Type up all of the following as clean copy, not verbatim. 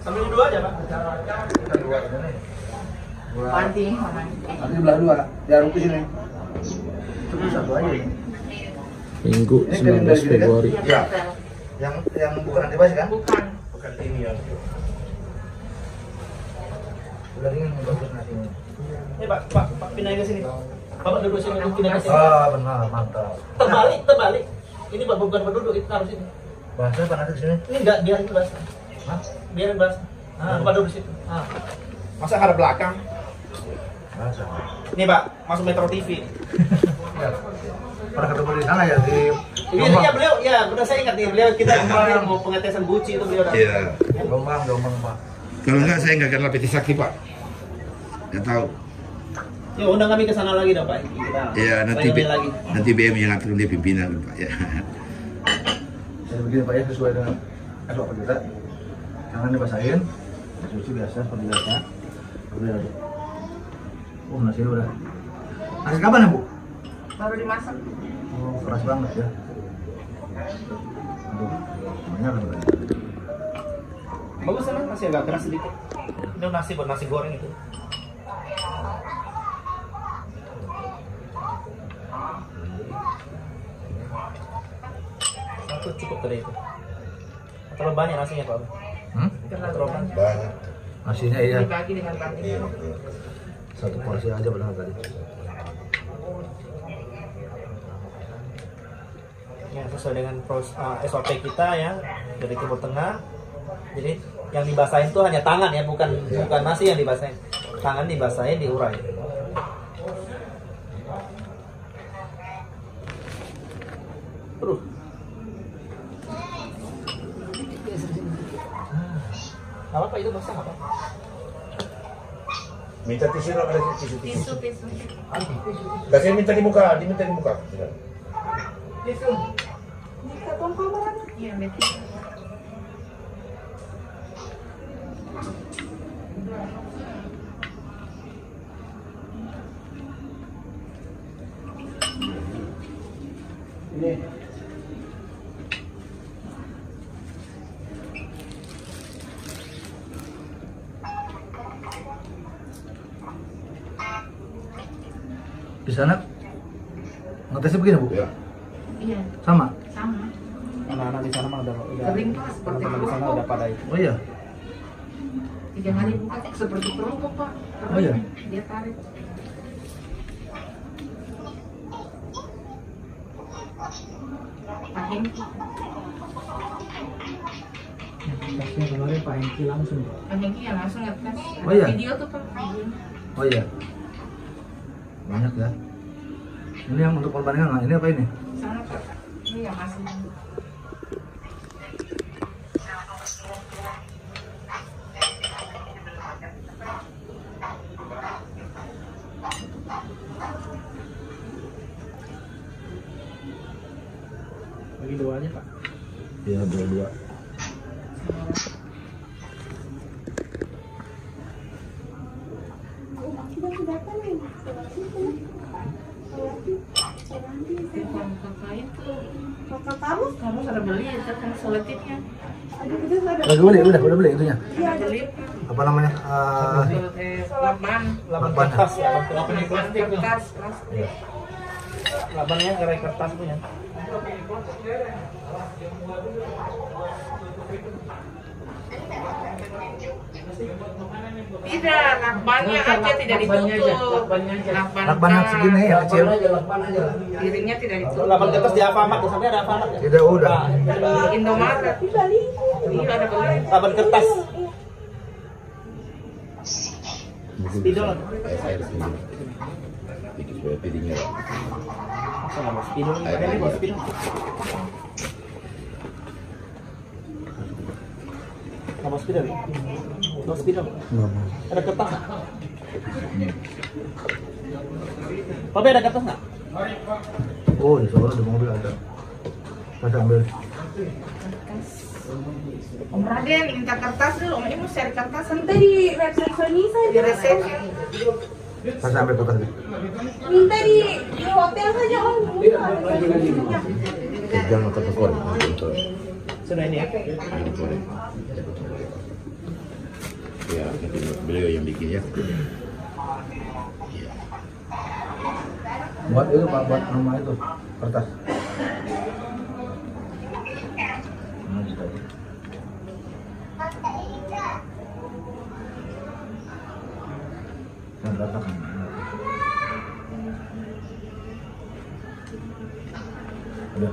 Ambil dua aja, Pak. Kita dua ini nih. Panti. Nanti belah dua, jarum ke sini. Cukup satu aja ini. Minggu Ini 19 Februari. Ya. Yang bukan antibas kan? Bukan. Bukan ini ya. Udah dingin bagus nasinya. Ini Pak pindahin ke sini. Bapak duduk sini, pindah ke sini. Ah, benar, mantap. Terbalik. Ini Bapak bukan berduduk, itu harus ini. Bahasa apa nanti ke sini? Ini enggak, biarin basah. Hah? Biarin basah. Bapak duduk situ. Masa ada belakang? Bahasa. Ini Pak, masuk Metro TV. Ya. Pernah ketemu di sana ya di Iya beliau, ya udah saya ingat nih beliau kita kemarin mau pengetesan buci itu beliau. Iya. Gombang Pak. Kalau enggak saya enggak kenal PT Sakti, Pak. Enggak tahu. Ya undang kami ke sana lagi dong Pak. Iya, nanti BM yang atur dia pimpinan, Pak ya. Jadi begini Pak ya, sesuai dengan SOP kita. Tangan dibasahin, cuci biasa seperti biasa. Udah. Oh, nasi udah. Nasi kapan ya, Bu? Baru dimasak. Oh, keras banget ya. Aduh, banyak kan berarti. Bagus kan nasi agak keras sedikit. Itu nasi buat nasi goreng itu. Satu cukup tadi itu. Terlalu banyak nasinya Pak. Terlalu banyak. Banyak. Nasinya iya. Dibagi dengan panti. Satu porsi aja benar tadi. Ya, sesuai dengan SOP kita ya dari Timur Tengah. Jadi yang dibasahin itu hanya tangan ya, bukan nasi yang dibasahin. Tangan dibasahin, diurai. Terus. Apa itu basah apa? Minta tisu, ada tisu. Tisu. Kasih minta di muka. Tisu. Kita tongkol mana? Iya, betul. Ini. Di sana ngetesnya begini, Bu? Ya. Iya, Sama? sama. Anak-anak di sana mah udah Kering Pak, seperti teman-teman di sana kerupuk. udah pada itu. Oh iya. 3 hari buka seperti kerupuk Pak. Oh iya? Dia tarik. Pak Hengki. Tasnya kemarin Pak Hengki langsung. Pak Hengki ya langsung ngetes. Oh iya? Video tuh Pak. Videonya. Oh iya. Banyak ya. Ini yang untuk perbandingan, nah ini apa ini? Sana Pak. Ini yang masih. Bagi dua aja Pak. Iya, dua-dua. Telepon kakaknya tuh. Kakak kamu sudah beli ya telepon selotipnya. Udah beli, udah beli itunya. Iya, beli. Apa namanya? Laban. Laban Laban. kertas ya, laban yang plastik tuh. Kertas. Labannya gerai kertas punya. Tidak, lakbannya aja tidak ditutup. Lakban segini ya, kecil. Piringnya tidak ditutup. Laban kertas di Alfamart, di sana ada Alfamart ya? Tidak, udah. Indomaret. Iya ada beli. Laban kertas. Spidol. Air sedikit. Bikin supaya piringnya. Masa nggak mau spidol? Ada nih mau spidol. Nggak mau spidol? Mau spidol? Ada kertas nggak? Papi ada kertas nggak? Oh, di Solo di mobil ada. Kita ambil. Om Raden minta kertas dulu. Om ini mau share kertas Minta di resepsionis di saja. resepsi. Kita ambil kertas deh. Minta di hotel saja om. Jangan makan tekor. Sudah ini ya? Ya, beliau yang bikin ya. Buat itu Pak, buat nama itu kertas. Nah, gitu aja. Dan letakkan. Udah.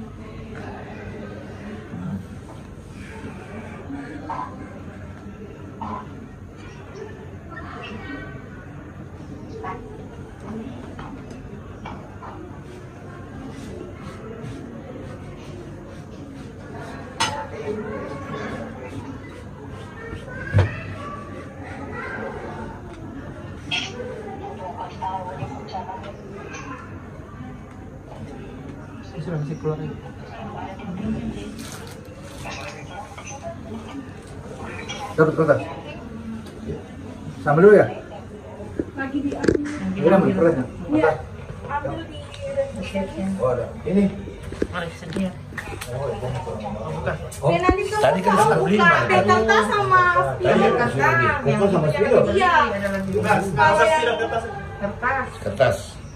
Sudah masih keluar ini. Dapat kertas. Sambil dulu ya. Lagi diambil. Udah ambil kertasnya. Iya. Ambil di Oh ada. Ini. Mari sini ya. Oh, bukan. Dan nanti tuh Tadi kan sudah beli, buka Mbak. ada kertas sama spion. Kumpul sama spion. Iya. Nggak usah siram kertas. Kertas.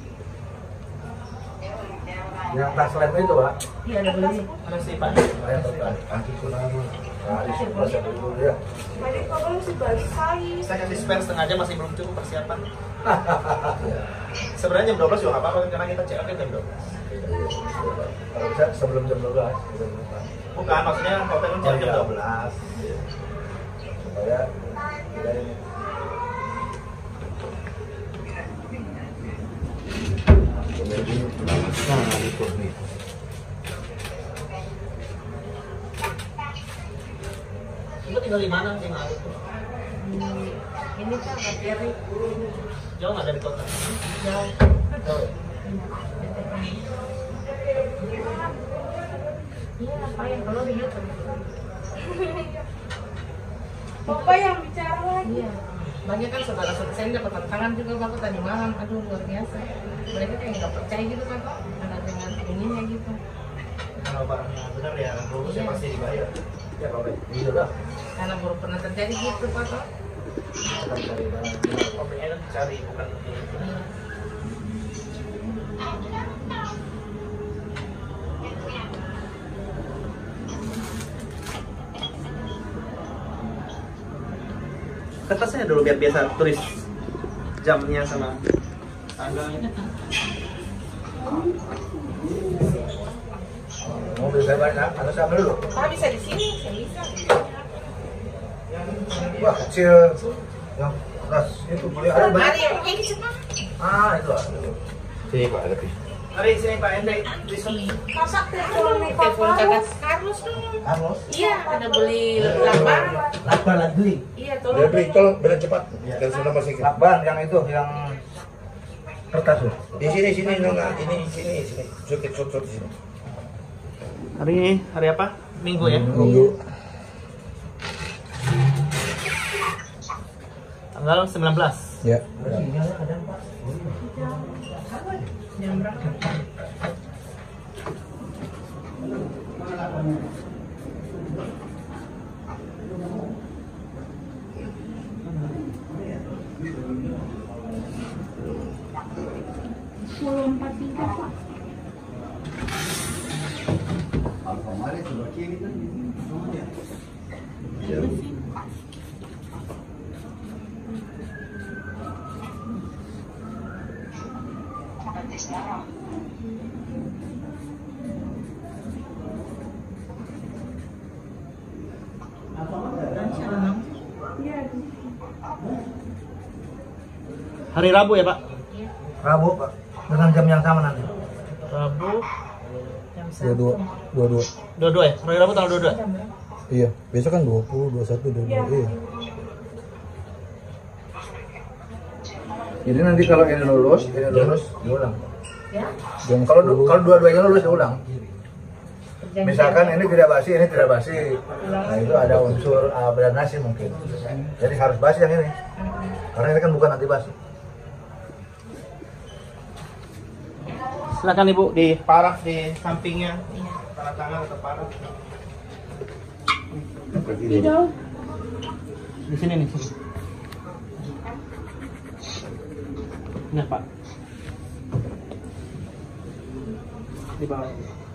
Yang tas lem itu Pak. Iya ada beli. Mana sih Pak? Saya kertas. Nanti sudah saya beli dulu ya. Tadi kamu masih balik kali. Saya kasih spare setengah jam masih belum cukup persiapan. Sebenarnya jam 12 juga nggak apa-apa karena kita check out jam 12. Kalau bisa sebelum jam 12. Bukan, maksudnya hotel kan jam 12. Supaya tidak ini. Nah, itu nih. Itu tinggal di mana? Di mana? Ini kan materi Jauh nggak dari kota? jauh. Iya ngapain kalau di YouTube? Bapak yang bicara lagi. Iya. Banyak kan saudara-saudara saya dapat tantangan juga Bapak tadi malam. Aduh luar biasa. Mereka kayak nggak percaya gitu kan Pak. Ada dengan ininya gitu. Kalau barangnya benar ya, lulus ya pasti dibayar. Ya Pak. Iya lah. Karena baru pernah terjadi gitu Pak. Kita cari barang. Kopinya kan dicari, bukan Iya. kertasnya dulu biar biasa tulis jamnya sama tanggalnya. Mobil saya banyak, ada sambil dulu. Pak bisa di sini, saya bisa. Wah kecil. Yang keras itu boleh ada banyak. Mari, ini cepat. Ah itu ada. Sini Pak, lebih. Mari sini Pak Hendrik, Rizky. Masak teleponnya Telepon Papa. kakak Carlos dong. Carlos. Iya, ada beli lakban. Lakban lagi. Iya, Udah tolong. beli, tol, benar cepat. Dan sudah masih ke. Lakban yang itu, yang kertas tuh. Di sini Nona, ini sini. Sut di sini. Hari apa? Minggu ya? Minggu. Tanggal 19. Ya. Jam berapa? Hari Rabu ya Pak? Rabu Pak, dengan jam yang sama nanti. Rabu Jam 1. 22 ya? Hari Rabu tanggal 22? Jam berapa? Iya, besok kan 20, 21, 22. Iya. Jadi nanti kalau ini lulus diulang. Ya. Jam Kalau 10. kalau dua-duanya lulus diulang. Perjanjian. Misalkan ini tidak basi, ini tidak basi. Nah itu ada unsur berat nasi mungkin. Jadi harus basi yang ini. Karena ini kan bukan anti basi. Silakan Ibu di paraf di sampingnya. Tanda tangan atau paraf. Tidak. Di sini nih, sini. Nah, Pak. Di bawah.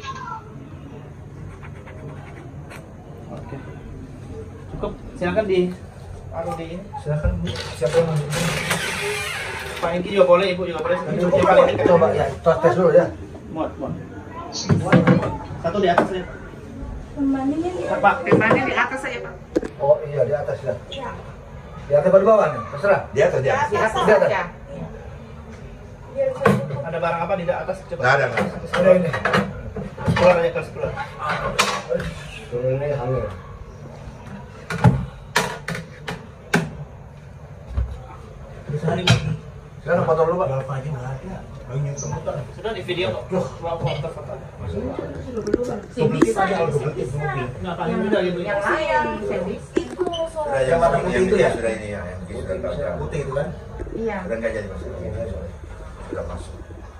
Oke. Cukup. Silakan di taruh di ini. Silakan Bu. Siapa yang mau? Pak Engki juga boleh, Ibu juga boleh. Coba ya, tes dulu ya. Muat. Satu di atas ya. Pembandingnya di Pak. Kemana di atas saja Pak? Oh iya di atas ya. ya. Di atas baru bawah nih, terserah. Di atas, di atas. Di atas Di atas. saja. Biar saya Ada barang apa di atas? Coba. Nggak ada, nggak. Ada ini. Keluar aja, keluar. Turun ini hamil. Silakan foto dulu Pak. Sudah di video kok. Foto. Nggak paling mudah gitu. Yang lain, Febi. itu Sudah soal yang warna yang putih itu ini ya? sudah ini ya, yang sudah tahu. Putih itu kan? Iya. Sudah nggak jadi masalah. Sudah masuk.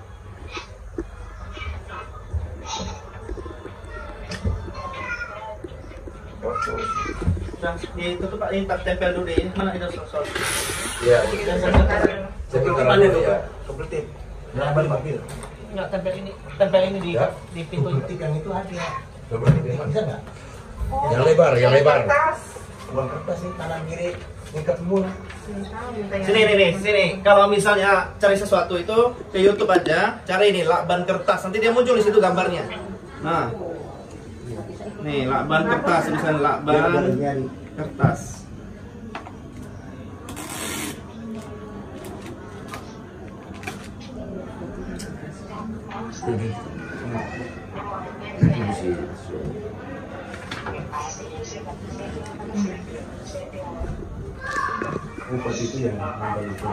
Sudah ditutup Pak, ini tempel dulu deh. Mana ini sol. Iya. Jadi Sekitar itu ya. komplit. Jangan balik mobil. Enggak, tempel ini Ya. di pintu. Yang itu ada. Coba Bisa nggak? Yang lebar, yang lebar. Kertas. Uang kertas sih kanan kiri ngikat semua. Sini. Kalau misalnya cari sesuatu itu ke YouTube aja, cari ini lakban kertas. Nanti dia muncul di situ gambarnya. Nah. Nih, lakban kertas, tulisan lakban kertas. Upas itu yang nambah itu.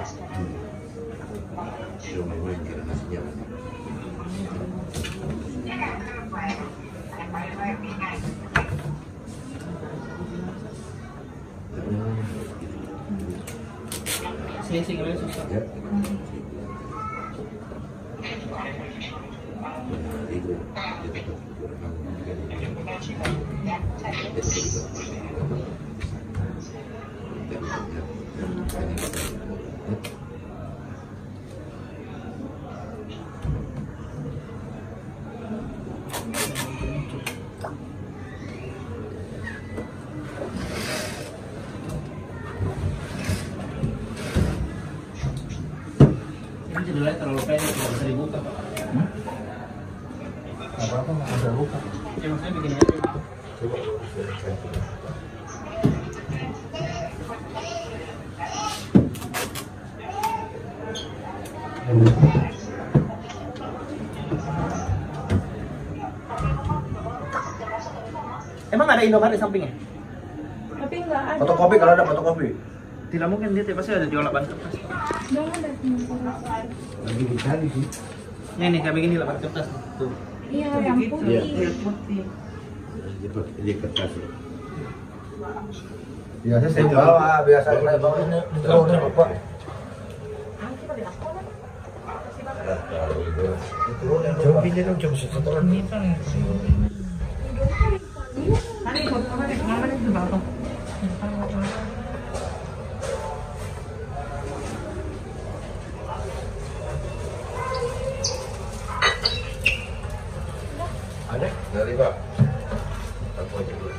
Cuma main kira nasinya. Sini kalian susah. Ya. Itu Ini judulnya terlalu pendek, nggak bisa dibuka Pak. Apa-apa nggak ada luka. Ya maksudnya begini aja. Emang ada Indomaret di sampingnya? tapi nggak ada. Fotokopi kalau ada fotokopi. Tidak mungkin dia pasti ada jual lakban kertas. Nggak ada semua. Lagi dicari sih. Nih kayak begini lakban kertas tuh. Iya yang putih. Putih. Dia kertas. Biasa saya bawa, biasa saya bawa ini drone Bapak. Jauh pinjam dong, jauh setoran nih. Tadi foto mama itu bagus. Ada? Dari Pak. Aku aja dulu.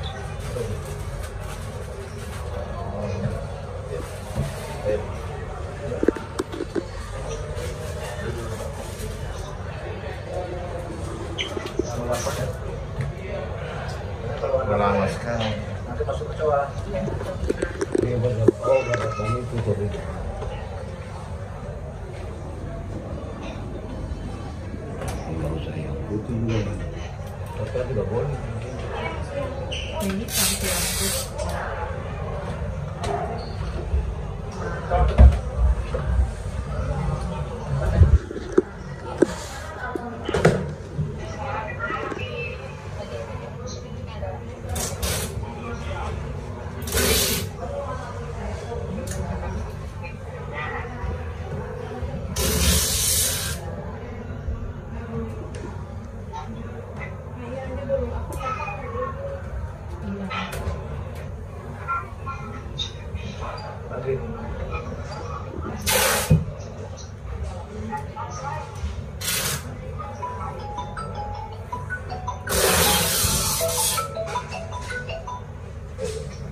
Ayo. Udah lama sekali. Nanti masuk ke cowok. Ini berapa? Oh, berapa itu jadi? Kalau saya putih juga. Tapi tidak boleh. Ini sampai aku.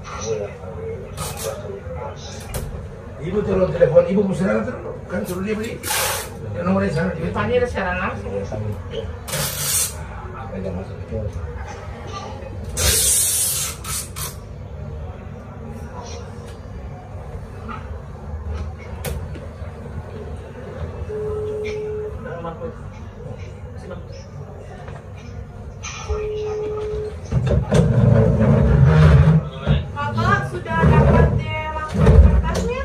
Ibu turun telepon, ibu musnah kan suruh dia beli. Nomornya sana. Tadi ada secara langsung. Pegang masuk. Kakak sudah dapat lampu kertasnya?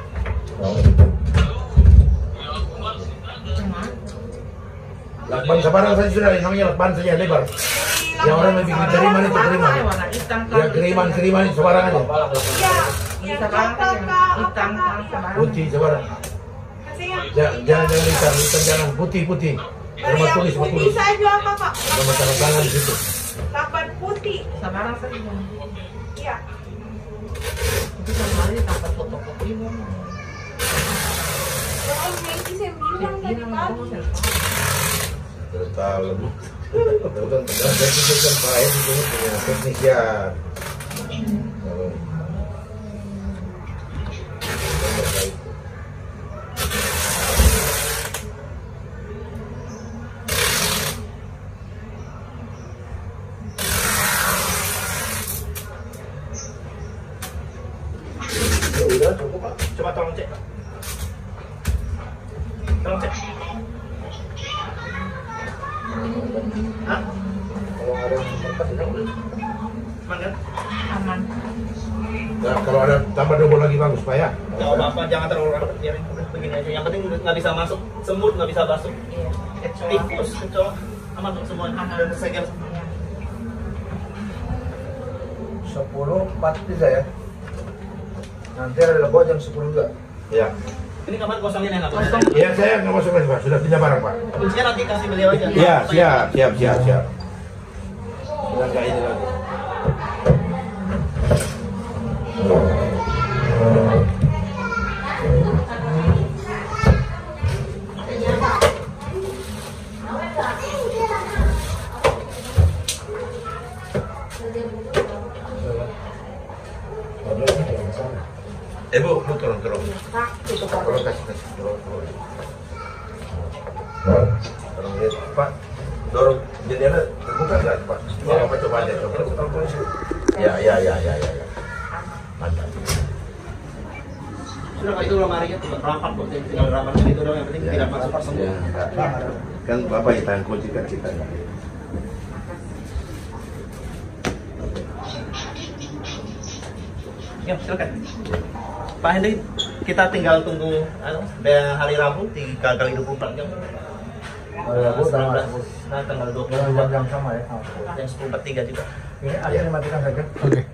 Lakban sebarang saja sudah, namanya lakban saja lebar. Yang orang lebih kiriman itu kiriman. Warna hitam Ya kiriman sebarang aja. Iya. Yang sekarang kan coklat yang kak, hitam apa kak? sebarang. Putih sebarang. Katanya. Jangan hitam jangan putih. Dari Nama yang tulis. putih saja kakak. Nama tanda tangan di situ. Lakban putih. Sebarang saja. Iya. Itu sama hari dapat fotokopi. Oh, Messi saya bilang tadi pagi. Total. Bukan jadi bukan baik itu punya teknisian. Udah cukup Pak. Coba tolong cek. Tolong cek. Hah? Kalau ada yang berkas ya udah. Aman kan? Aman. Nah, kalau ada tambah double lagi bagus Pak ya. Gak apa-apa, jangan terlalu rapat, biarin udah begini aja. Yang penting nggak bisa masuk semut, nggak bisa masuk Iya. tikus, kecoa, aman kok semuanya. Dan segel. 10.43 ya. Nanti ada lebo jam 10 juga. Ya. Ini kamar kosongin enak. Kosong. Iya saya nggak masuk lagi Pak. Sudah pindah barang Pak. Kuncinya nanti kasih beliau aja. Iya siap. Sudah nggak ini lagi. Bu, turun. Turun kasih. Turun. Turun lihat, Pak. Dorong jendela terbuka nggak, Pak? Coba aja. Ya. Mantap. Sudah kalau itu lemarinya rapat kok, tinggal rapat itu doang, yang penting tidak masuk semut. Ya, kan Bapak yang tahan kunci kan kita. Ya, silakan. Pak Hendy, kita tinggal tunggu hari Rabu 3x24 jam. Tanggal 20 jam sama ya. jam 10.43 juga. Ini ada yang matikan saja. Oke.